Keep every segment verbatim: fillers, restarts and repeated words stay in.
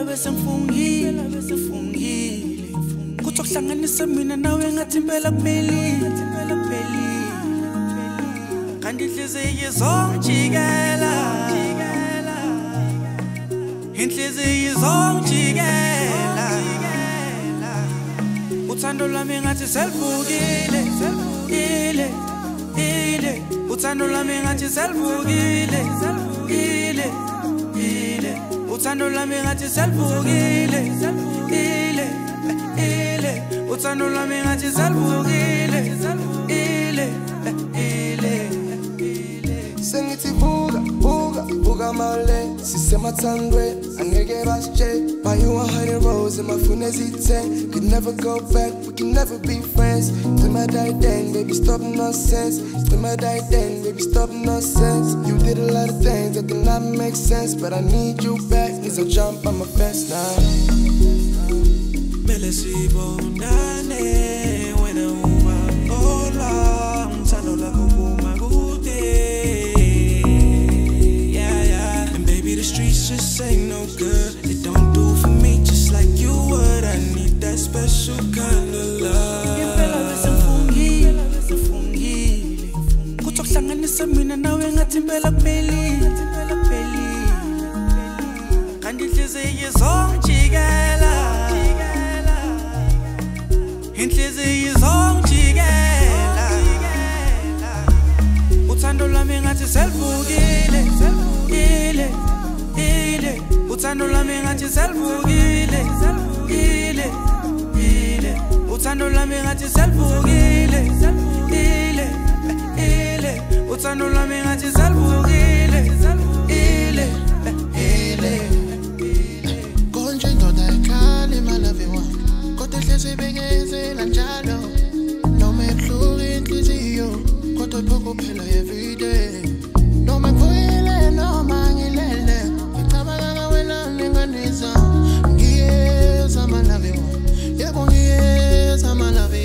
bese ngifungile bese ngifungile kuthi okuhlanganisa mina nawe ngathi impela kuphelile impela kuphelile kanti inhliziyo izongijikela inhliziyo izongijikela uthando lwami ngathi selivukile selivukile ile uthando lwami ngathi selivukile selivukile ile uthando lwami ngathi selivukile selivukile ile uthando lwami ngathi selivukile selivukile ile sengithi buka buka buka mawle sisemathandwe angeke basitshe buy you a hundred roses in my phone as it ten could never go back we can never be friends we might die then baby stop nonsense we might die then baby stop nonsense you did a lot of things that did not make sense but I need you back cause I'll jump on my fence now mele sibonane wena uma ola umthando lakho kuma kude yeah yeah and baby the streets just ain't no good they don't do for me just like you would I need that special kind of love impela bese ngifungile bese ngifungile kuthi okuhlanganisa mina nawe ngathi impela kuphelile impela kuphelile kanti inhliziyo izongijikela inhliziyo izongijikela uthando lwami ngathi selivukile selivukile ile uthando lwami ngathi selivukile selivukile ile uthando lwami ngathi selivukile selivukile ile uthando lwami ngathi selivukile selivukile ile konje ndoda ekhali malave wami kodwa ehlezi bengezela njalo noma ebuhlungu inhliziyo kodwa lokho phela everyday noma ngivuyile noma ngilele ngicabanga wena ninganisa ngiyeza malave wami yebo ngiyeza malave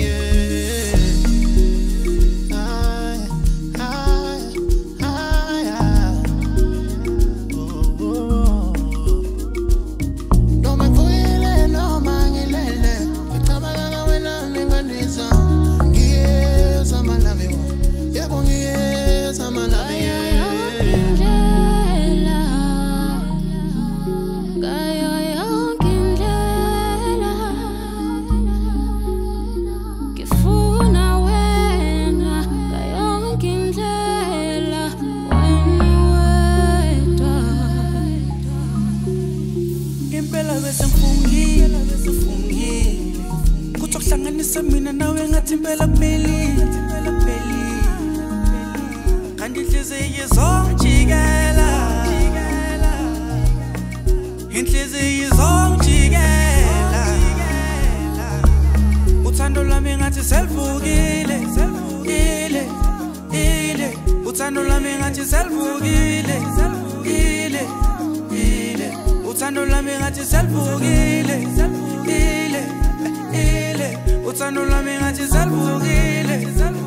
mina nawe ngathi impela kuphelile impela kuphelile kanti inhliziyo izongijikela inhliziyo izongijikela uthando lwami ngathi selivukile selivukile ile uthando lwami ngathi selivukile selivukile ile uthando lwami ngathi selivukile selivukile ile uthando lwami ngathi selivukile